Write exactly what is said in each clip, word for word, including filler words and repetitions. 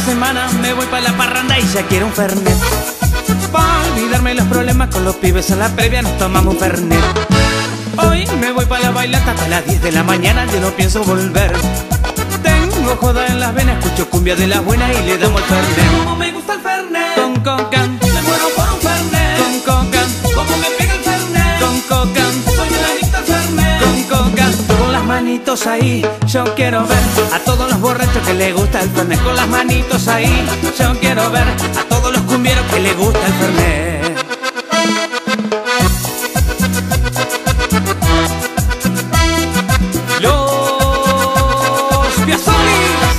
semana me voy pa' la parranda y ya quiero un fernet. Pa' olvidarme los problemas con los pibes en la previa nos tomamos un fernet. Hoy me voy pa' la bailata hasta las diez de la mañana, yo no pienso volver. Tengo joda en las venas, escucho cumbia de las buenas y le damos el fernet. Como me gusta el fernet, con coca, me muero por un fernet. Con coca, como me pega el fernet. Con coca, soy un adicto al fernet. Con coca, con las manitos ahí, yo quiero ver a todos los borrachos que les gusta el fernet. Con las manitos ahí, yo quiero ver a todos los cumbieros que les gusta el fernet. Los Piazzolis.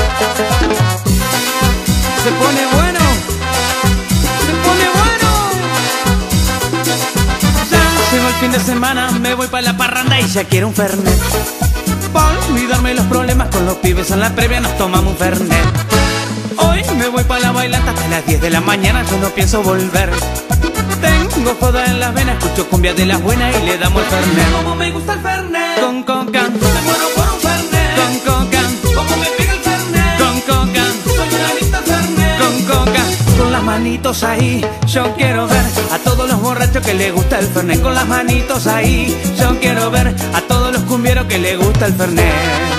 Se pone bueno, se pone bueno. Ya llegó el fin de semana, me voy pa' la parranda y ya quiero un fernet. Pa' olvidarme los problemas con los pibes en la previa nos tomamos un fernet. Hoy me voy pa' la bailata hasta las diez de la mañana, yo no pienso volver. Tengo joda en las venas, escucho cumbia de las buenas y le damos el fernet. Como me gusta el fernet, con coca, me muero por un fernet. Con coca, como me pega el fernet. Con coca, soy un adicto al fernet. Con coca, con las manitos ahí, yo quiero ver a todos los borrachos que les gusta el fernet. Con las manitos ahí, yo quiero ver a todos los cumbieros que les gusta el fernet.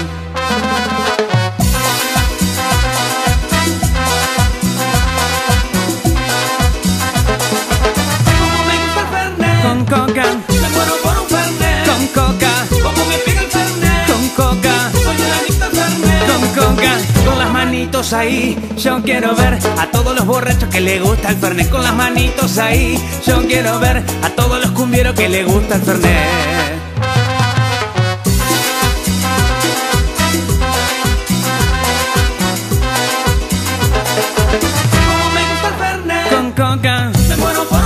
Con coca, me muero por un fernet. Con coca, como me pega el fernet. Con coca, soy un adicto al fernet. Con coca, con las manitos ahí, yo quiero ver a todos los borrachos que les gusta el fernet. Con las manitos ahí, yo quiero ver a todos los cumbieros que les gusta el fernet. Como me gusta el fernet. Con coca, me muero por